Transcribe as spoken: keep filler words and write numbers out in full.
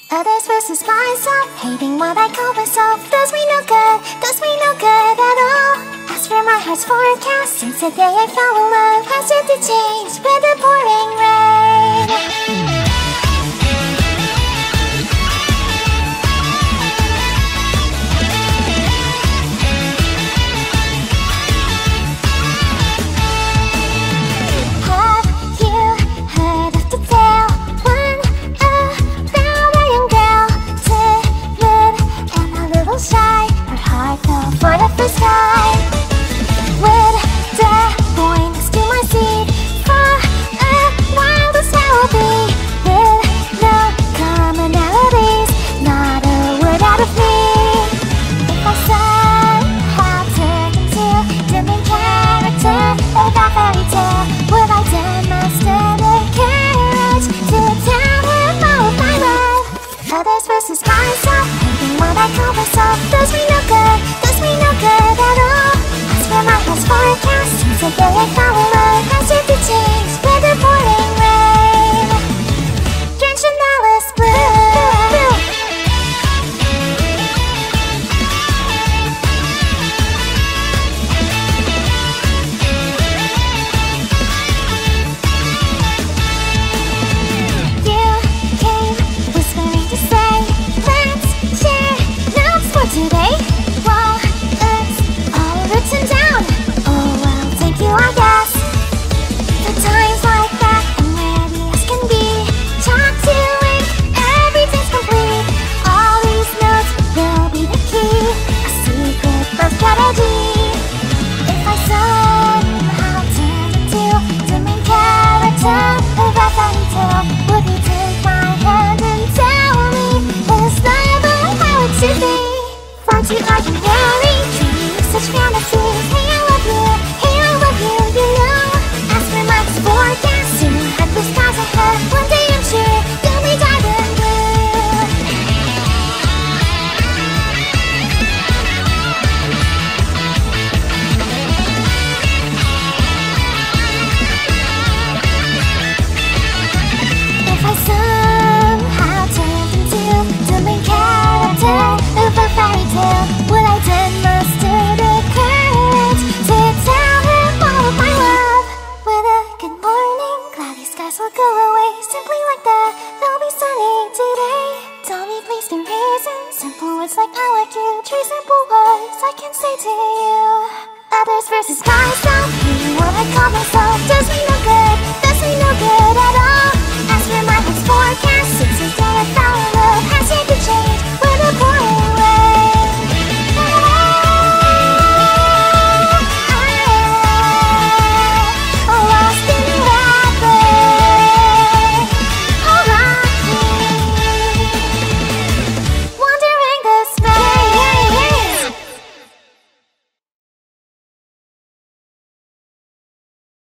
Others versus myself, hating what I call myself. Does me no good, does me no good at all. As for my heart's forecast, since the day I fell in love, has yet to change with the pouring rain. Versus myself, hating what I call myself. Does me no good, does me no good at all. As for my heart's forecast, since the day I fell in love, has yet to change with the pouring rain. Drenched in Alice blue. Today, well, it's all written down. Oh well, thank you, I guess. For times like that, I'm ready as can be. Chalk to ink, everything's complete. All these notes will be the key. A secret love strategy. If I somehow turned into the main character of a fairy tale, would you take my hand and tell me it's never how it should be? Far too ordinary, dreaming of such fantasies. Hey, I love you, hey, I love you, you know. As for my forecast, soon have blue skies ahead. One day I'm sure you'll be diamond blue. If I somehow turned into the main character of a fairy tale, would I then muster the courage to tell him all of my love? With a good morning, cloudy skies will go away. Simply like that, they'll be sunny today. Tell me please the reason, simple words like I like you. Three simple words I can say to you.